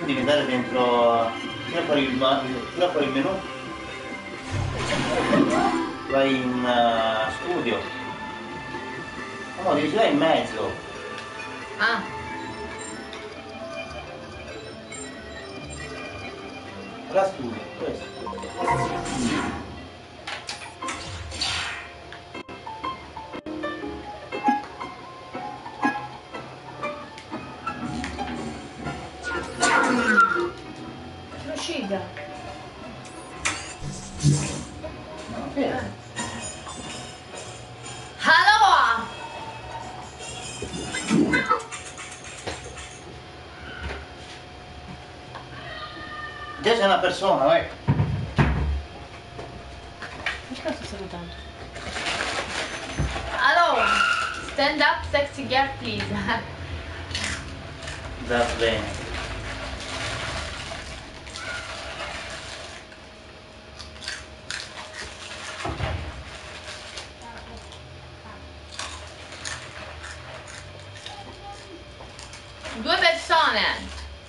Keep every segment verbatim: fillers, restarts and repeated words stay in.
tu devi andare dentro, tira fuori il, tira fuori il menu, vai in uh, studio, no, devi girare in mezzo. Ah. La studio, questo. L'uscita. Eh. Allora! Già c'è una persona, vai. Perché sto salutando? Allora, stand up sexy girl please. Va bene. Due persone.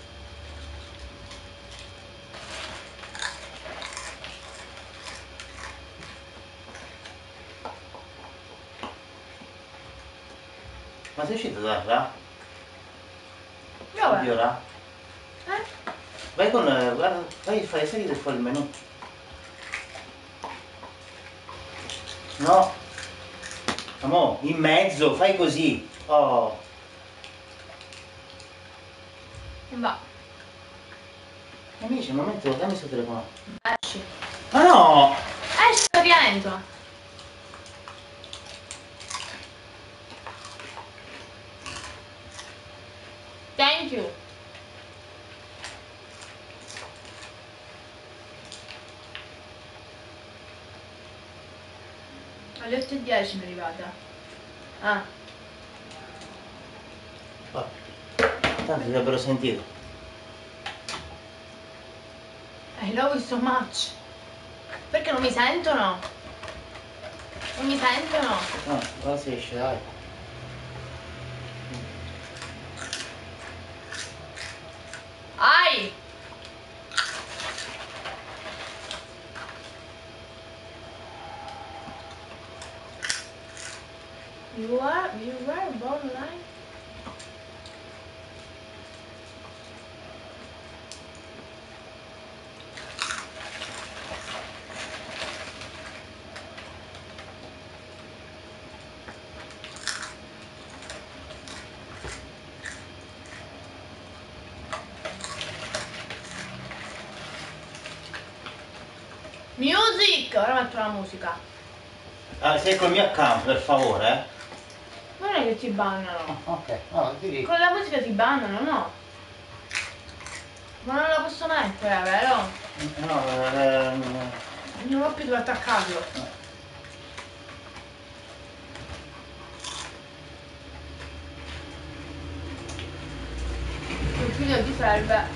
Ma sei uscito da là? Dove? Studio là? Eh? Vai con, guarda, vai, fai salire fuori il menù. No. Amore, in mezzo, fai così. Oh. Va. Amici, un momento, dammi questo telefono. Esci. Ma no! Esci, rientro. Thank you. Alle otto e dieci mi è arrivata. Ah. Oh. Tanto ti avrebbero sentito. I love you so much. Perché non mi sentono? Non mi sentono? No, ora si esce, dai. Ai! You are, you were born alive? Music! Ora metto la musica. Ah, sei col mio account, per favore, eh? Non è che ti bannano. Oh, ok, no, ti dico. Con la musica ti bannano, no? Ma non la posso mettere, vero? No, ehm... Non ho più dove attaccarlo. Il figlio ti serve.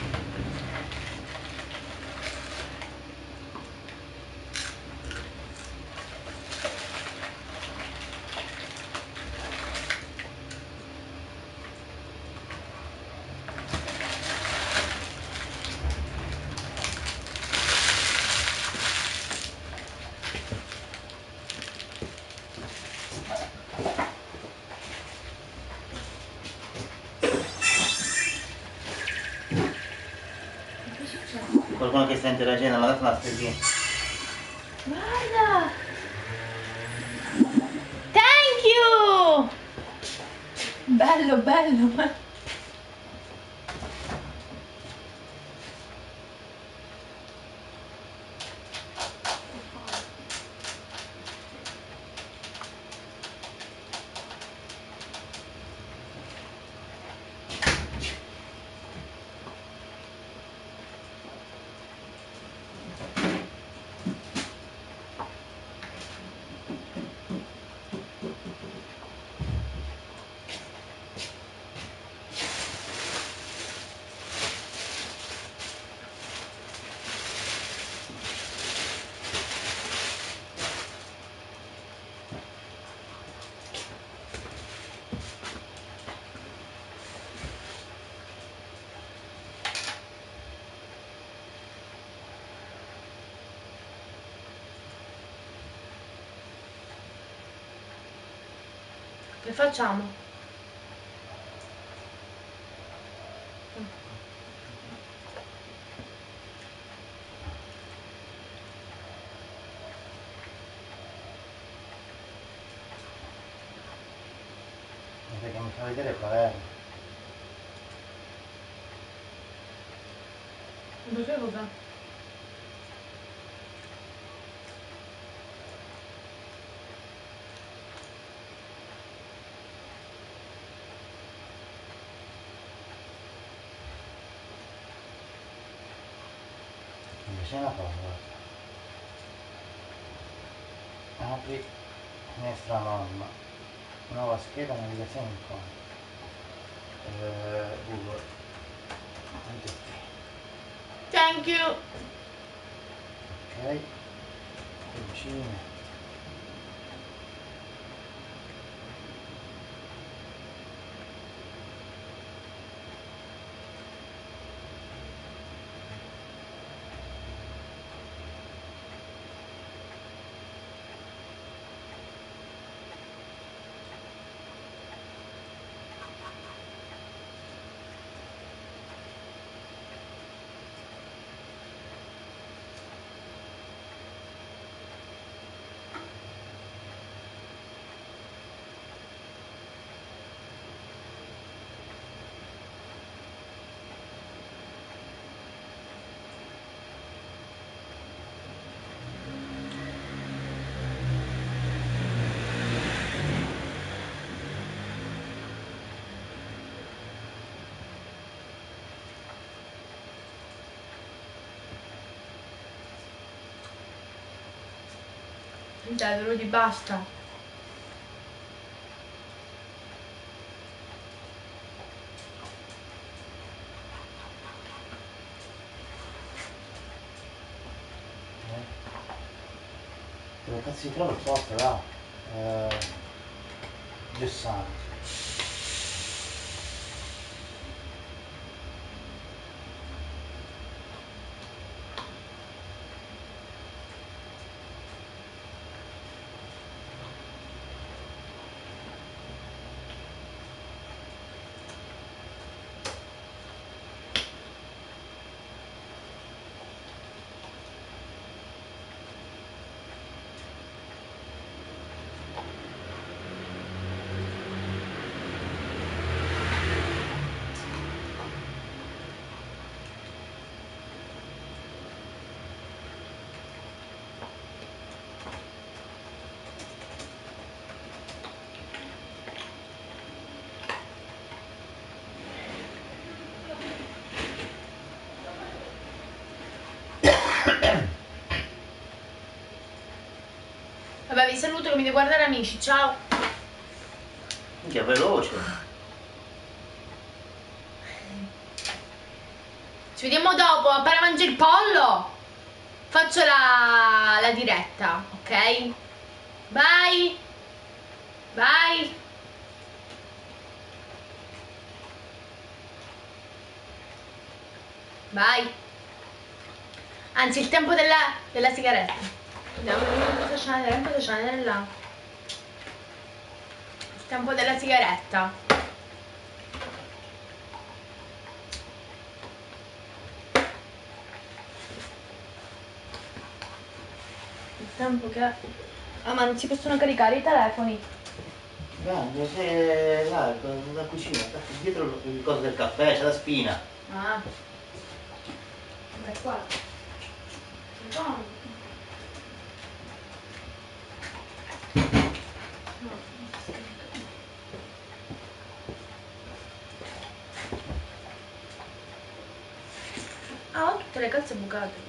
Qualcuno che sta interagendo, mi ha dato una spesina. Guarda! Thank you! Bello, bello. Che facciamo? Perché mi fa vedere qual è. Non so cosa. Invece è una cosa. Apri finestra mamma. Nuova scheda navigazione in conto. Eh, Google. Oggetti. Thank you. Ok. Cucina. Dai, Rudy, basta. Dove cazzo si trova il posto là? Eh, Gessano. Vabbè, vi saluto che mi devo guardare amici, ciao. Minchia, veloce. Ci vediamo dopo, appena mangio il pollo faccio la, la diretta, ok? Bye! Bye! Bye! Anzi, il tempo della, della sigaretta. Vediamo cosa c'è nel tempo, cosa c'è nella... Il tempo della sigaretta. Il tempo che... Ah, ma non si possono caricare i telefoni. Grande, c'è là, la cucina, dietro il coso del caffè, c'è la spina. Ah. È qua. Buono. Ah, ho tutte le calze bucate.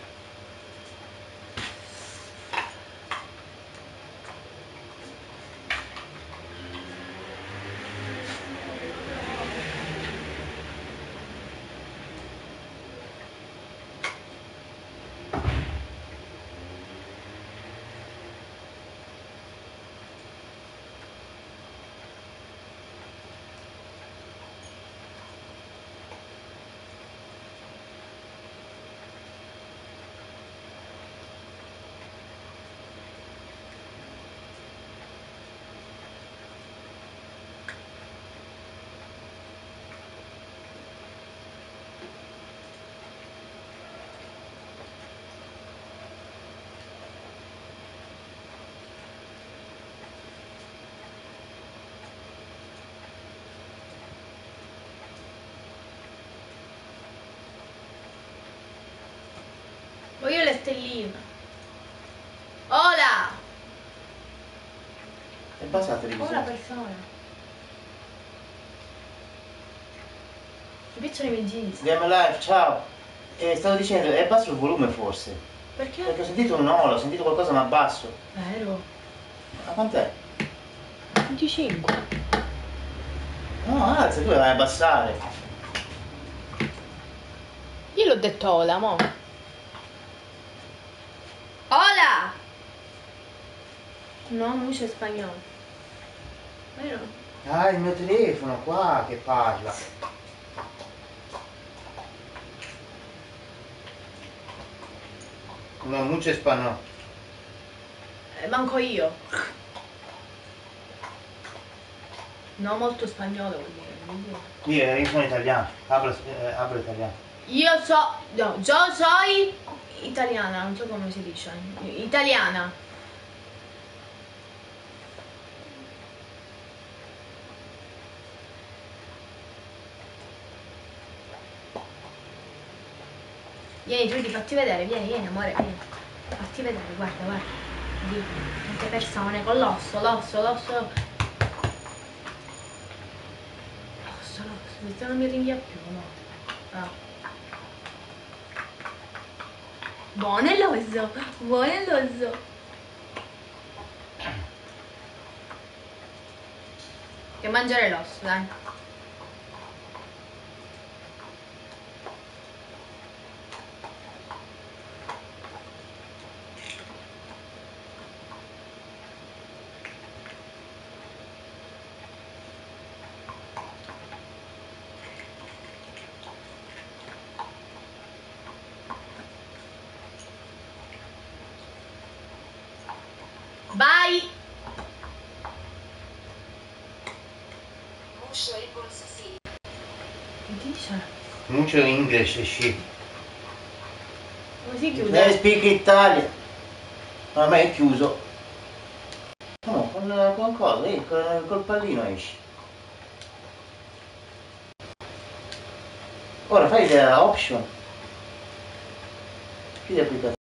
Voglio le stelline. Ola! E basta la televisione. Ora persona. Mi piacciono i miei jeans. Game Live, ciao. E stavo dicendo, è basso il volume forse. Perché? Perché ho sentito un olo, ho sentito qualcosa ma basso. Vero. Ma quant'è? venticinque. No, alza, tu la vai a abbassare. Io l'ho detto Ola, mo. Ola! No, mucho spagnolo. Vero? Ah, il mio telefono qua che parla. No, mucho spagnolo. Eh, manco io. No, molto spagnolo vuol dire. vuol dire. Io, io sono italiano, hablo, eh, hablo italiano. Io so. No, yo soy italiana, non so come si dice. Italiana. Vieni, Giudy, fatti vedere, vieni, vieni, amore, vieni. Fatti vedere, guarda, guarda. Di tante persone con l'osso, l'osso, l'osso. L'osso, l'osso, se non mi ringhia più, no. Ah. Buono l'osso, buono l'osso. Che mangiare l'osso, dai. Bye! Che dice? Mucho English, sì. Come si Lei chiude? speak Italia. Ormai è chiuso. No, con, con cosa? Eh, col, col pallino esci. Ora fai la option. Chiudi l'applicazione.